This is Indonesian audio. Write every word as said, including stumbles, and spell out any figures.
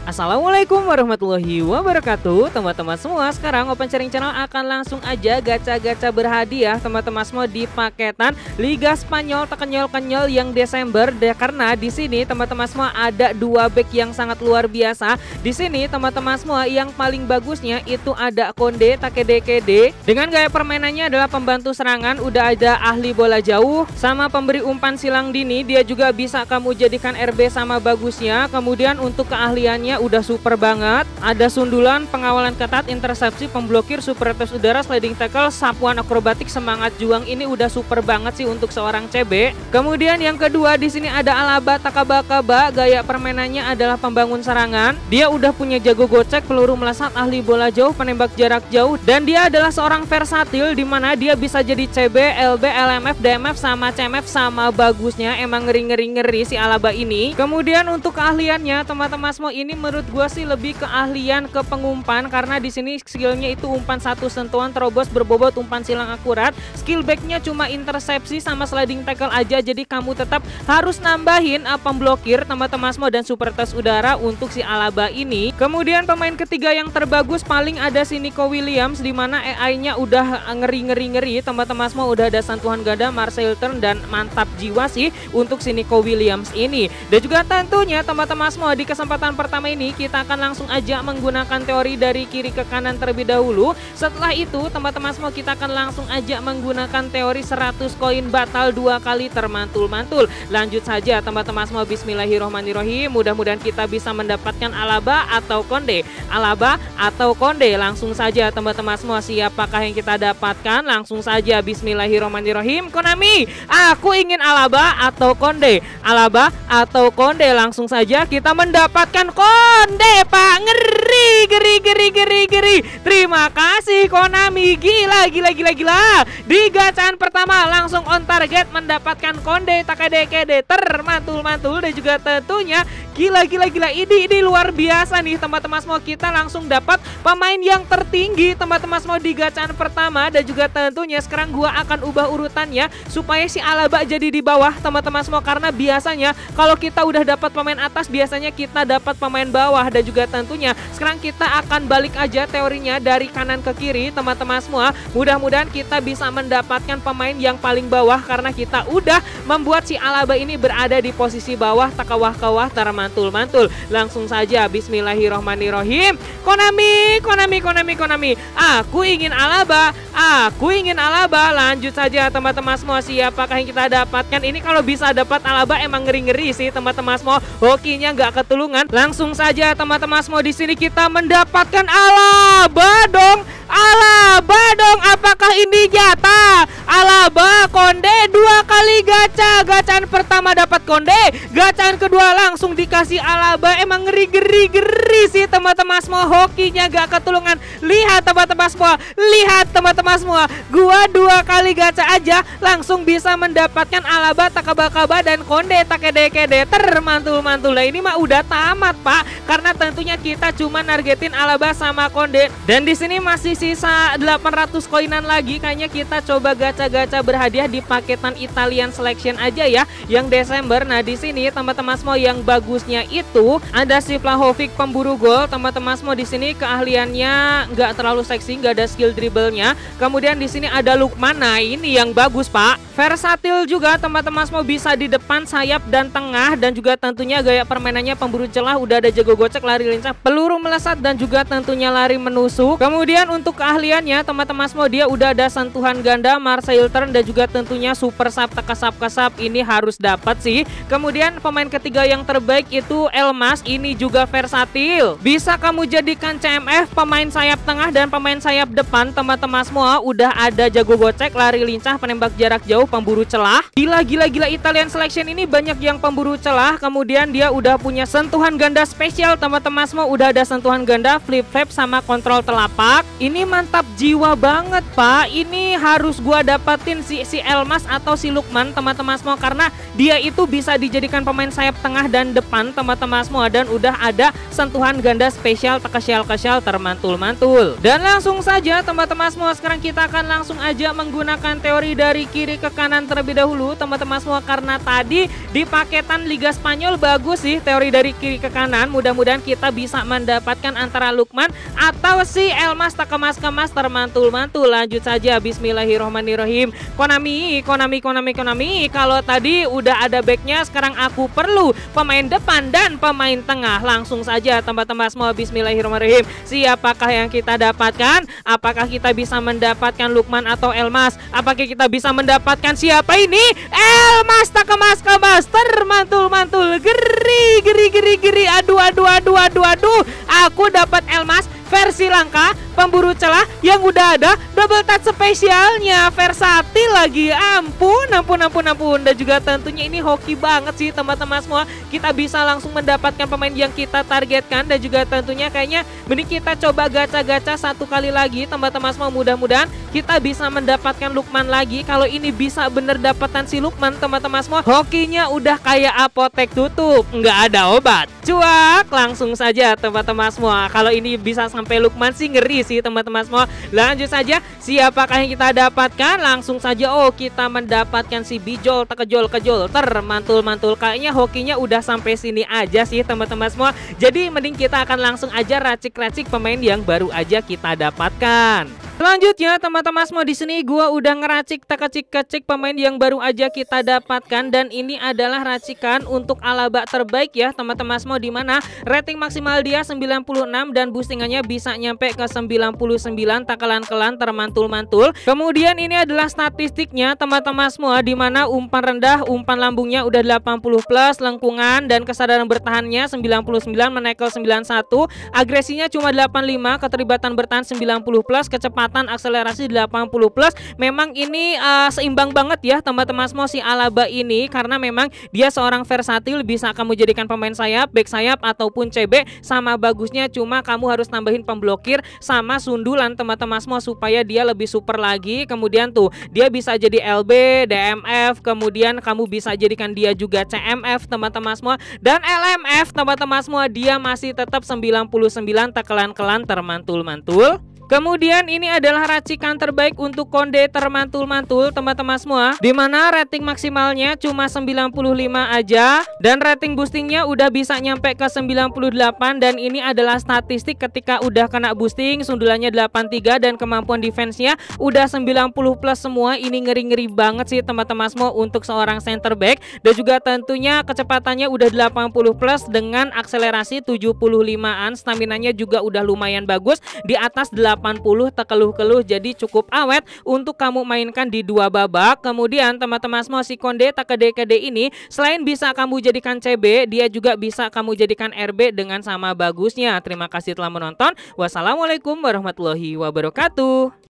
Assalamualaikum warahmatullahi wabarakatuh. Teman-teman semua, sekarang Open Sharing Channel akan langsung aja gacha-gacha berhadiah teman-teman semua di paketan Liga Spanyol terkenyol-kenyol yang Desember. Karena di sini teman-teman semua ada dua back yang sangat luar biasa. Di sini teman-teman semua yang paling bagusnya itu ada Konde Takedekede. Dengan gaya permainannya adalah pembantu serangan, udah ada ahli bola jauh sama pemberi umpan silang dini. Dia juga bisa kamu jadikan R B sama bagusnya. Kemudian untuk keahliannya udah super banget. Ada sundulan, pengawalan ketat, intersepsi, pemblokir, super atas udara, sliding tackle, sapuan akrobatik, semangat juang. Ini udah super banget sih untuk seorang C B. Kemudian yang kedua di sini ada Alaba Takabakaba. Gaya permainannya adalah pembangun serangan. Dia udah punya jago gocek, peluru melesat, ahli bola jauh, penembak jarak jauh, dan dia adalah seorang versatil di mana dia bisa jadi C B, L B, L M F, D M F sama C M F sama bagusnya. Emang ngeri-ngeri-ngeri si Alaba ini. Kemudian untuk keahliannya teman-teman semua, ini menurut gua sih lebih keahlian ke pengumpan, karena di sini skillnya itu umpan satu sentuhan, terobos, berbobot, umpan silang akurat. Skill backnya cuma intersepsi sama sliding tackle aja, jadi kamu tetap harus nambahin uh, pemblokir teman-teman semua dan super tes udara untuk si Alaba ini. Kemudian pemain ketiga yang terbagus paling ada si Nico Williams, di mana A I-nya udah ngeri-ngeri-ngeri teman-teman semua. Udah ada sentuhan ganda, Marcel Turn, dan mantap jiwa sih untuk si Nico Williams ini. Dan juga tentunya teman-teman semua di kesempatan pertama ini kita akan langsung aja menggunakan teori dari kiri ke kanan terlebih dahulu. Setelah itu teman-teman semua kita akan langsung aja menggunakan teori seratus koin batal dua kali termantul-mantul. Lanjut saja teman-teman semua, bismillahirrohmanirrohim. Mudah-mudahan kita bisa mendapatkan Alaba atau Konde, Alaba atau Konde. Langsung saja teman-teman semua, siapakah yang kita dapatkan? Langsung saja bismillahirrohmanirrohim. Konami, aku ingin Alaba atau Konde, Alaba atau Konde. Langsung saja kita mendapatkan Konde, Pak. Ngeri, geri, geri, geri, geri. Terima kasih Konami. Gila, gila, gila, gila. Di gacaan pertama langsung on target mendapatkan Konde Takedekede termantul-mantul. Dan juga tentunya gila, gila, gila. Ini, ini luar biasa nih teman-teman semua. Kita langsung dapat pemain yang tertinggi teman-teman semua di gacaan pertama. Dan juga tentunya sekarang gua akan ubah urutannya supaya si Alaba jadi di bawah teman-teman semua. Karena biasanya kalau kita udah dapat pemain atas, biasanya kita dapat pemain bawah. Dan juga tentunya sekarang kita akan balik aja teorinya dari kanan ke kiri teman-teman semua. Mudah-mudahan kita bisa mendapatkan pemain yang paling bawah, karena kita udah membuat si Alaba ini berada di posisi bawah, takawah-kawah, termantul-mantul. Langsung saja bismillahirrohmanirrohim. Konami, Konami, Konami, Konami. Aku ingin Alaba, aku ingin Alaba. Lanjut saja teman-teman semua, siapakah yang kita dapatkan? Ini kalau bisa dapat Alaba emang ngeri-ngeri sih teman-teman semua. Hokinya nggak ketulungan. Langsung saja teman-teman semua, di sini kita mendapatkan Alaba dong, Alaba dong. Apakah ini jatah Alaba Konde dua kali gacha? Gacaan pertama dapat Konde, gacaan kedua langsung dikasih Alaba. Emang ngeri-geri-geri sih teman-teman semua. Hokinya gak ketulungan. Lihat teman-teman semua, lihat teman-teman semua. Gua dua kali gacha aja langsung bisa mendapatkan Alaba Takabakaba dan Konde Takedekede termantul-mantul. Nah ini mah udah tamat Pak, karena tentunya kita cuma nargetin Alaba sama Konde. Dan di sini masih sisa delapan ratus koinan lagi. Kayaknya kita coba gacha-gacha berhadiah di paketan Italian Selection aja ya, yang Desember. Nah di sini teman-teman semua yang bagusnya itu ada si Vlahovic pemburu gol teman-teman semua. Di sini keahliannya nggak terlalu seksi, nggak ada skill dribblenya. Kemudian di sini ada Lukman. Nah ini yang bagus Pak, versatil juga teman-teman semua, bisa di depan, sayap, dan tengah. Dan juga tentunya gaya permainannya pemburu celah, udah ada jago gocek, lari lincah, peluru melesat, dan juga tentunya lari menusuk. Kemudian untuk keahliannya teman-teman semua, dia udah ada sentuhan ganda, Marcel Turn, dan juga tentunya super sap kesap-kesap. Ini harus dapat sih. Kemudian pemain ketiga yang terbaik itu Elmas. Ini juga versatil, bisa kamu jadikan C M F, pemain sayap tengah, dan pemain sayap depan teman-teman semua. Udah ada jago gocek, lari lincah, penembak jarak jauh, pemburu celah. Gila, gila, gila. Italian Selection ini banyak yang pemburu celah. Kemudian dia udah punya sentuhan ganda spesial teman-teman semua. Udah ada sentuhan ganda, flip flap, sama kontrol telapak. Ini mantap jiwa banget Pak. Ini harus gua dapatin si si Elmas atau si Lukman teman-teman semua, karena dia itu bisa dijadikan pemain sayap tengah dan depan teman-teman semua. Dan udah ada sentuhan ganda spesial, takasial-kasial, termantul-mantul. Dan langsung saja teman-teman semua, sekarang kita akan langsung aja menggunakan teori dari kiri ke kanan terlebih dahulu teman-teman semua, karena tadi di paketan Liga Spanyol bagus sih teori dari kiri ke kanan. Mudah mudah-mudahan kita bisa mendapatkan antara Lukman atau si Elmas tak kemas-kemas termantul-mantul. Lanjut saja, bismillahirrohmanirrohim. Konami, Konami, Konami, Konami. Kalau tadi udah ada backnya, sekarang aku perlu pemain depan dan pemain tengah. Langsung saja teman-teman semua, bismillahirrohmanirrohim. Siapakah yang kita dapatkan? Apakah kita bisa mendapatkan Lukman atau Elmas? Apakah kita bisa mendapatkan siapa ini? Elmas tak kemas-kemas termantul-mantul. Geri, geri, geri, geri. Aduh, aduh, aduh, aduh, aduh. Aku dapat Elmas versi langka, pemburu celah yang udah ada double touch spesialnya, versatil lagi. Ampun, ampun, ampun, ampun. Dan juga tentunya ini hoki banget sih teman-teman semua. Kita bisa langsung mendapatkan pemain yang kita targetkan. Dan juga tentunya kayaknya mending kita coba gacha-gacha satu kali lagi teman-teman semua. Mudah-mudahan kita bisa mendapatkan Lukman lagi. Kalau ini bisa bener dapatan si Lukman teman-teman semua, hokinya udah kayak apotek tutup, nggak ada obat. Cuak, langsung saja teman-teman semua. Kalau ini bisa sampai Lukman sih ngeri sih teman-teman semua. Lanjut saja, siapakah yang kita dapatkan? Langsung saja, oh kita mendapatkan si Bijol tekejol-kejol termantul-mantul. Kayaknya hokinya udah sampai sini aja sih teman-teman semua. Jadi mending kita akan langsung aja racik-racik pemain yang baru aja kita dapatkan. Selanjutnya teman-teman semua, di sini gua udah ngeracik tekecik-kecik pemain yang baru aja kita dapatkan, dan ini adalah racikan untuk Alaba terbaik ya teman-teman semua, di mana rating maksimal dia sembilan puluh enam dan boostingannya bisa nyampe ke sembilan puluh sembilan, tak kelan-kelan termantul-mantul. Kemudian ini adalah statistiknya teman-teman semua, di mana umpan rendah, umpan lambungnya udah delapan puluh plus, lengkungan dan kesadaran bertahannya sembilan puluh sembilan, menekel sembilan puluh satu, agresinya cuma delapan puluh lima, keterlibatan bertahan sembilan puluh plus, kecepatan akselerasi delapan puluh plus. Memang ini uh, seimbang banget ya teman-teman semua si Alaba ini, karena memang dia seorang versatil, bisa kamu jadikan pemain sayap, back sayap ataupun C B. Sama bagusnya cuma kamu harus tambahin pemblokir sama sundulan teman-teman semua supaya dia lebih super lagi. Kemudian tuh dia bisa jadi L B, D M F, kemudian kamu bisa jadikan dia juga C M F teman-teman semua, dan L M F teman-teman semua. Dia masih tetap sembilan puluh sembilan, tak kelan-kelan termantul-mantul. Kemudian ini adalah racikan terbaik untuk Konde termantul-mantul teman-teman semua, dimana rating maksimalnya cuma sembilan puluh lima aja, dan rating boostingnya udah bisa nyampe ke sembilan puluh delapan. Dan ini adalah statistik ketika udah kena boosting, sundulannya delapan puluh tiga dan kemampuan defense-nya udah sembilan puluh plus semua. Ini ngeri-ngeri banget sih teman-teman semua untuk seorang center back. Dan juga tentunya kecepatannya udah delapan puluh plus dengan akselerasi tujuh puluh limaan, staminanya juga udah lumayan bagus di atas delapan puluh, tekeluh-keluh, jadi cukup awet untuk kamu mainkan di dua babak. Kemudian teman-teman semua, si Konde Takede-kede ini selain bisa kamu jadikan C B, dia juga bisa kamu jadikan R B dengan sama bagusnya. Terima kasih telah menonton. Wassalamualaikum warahmatullahi wabarakatuh.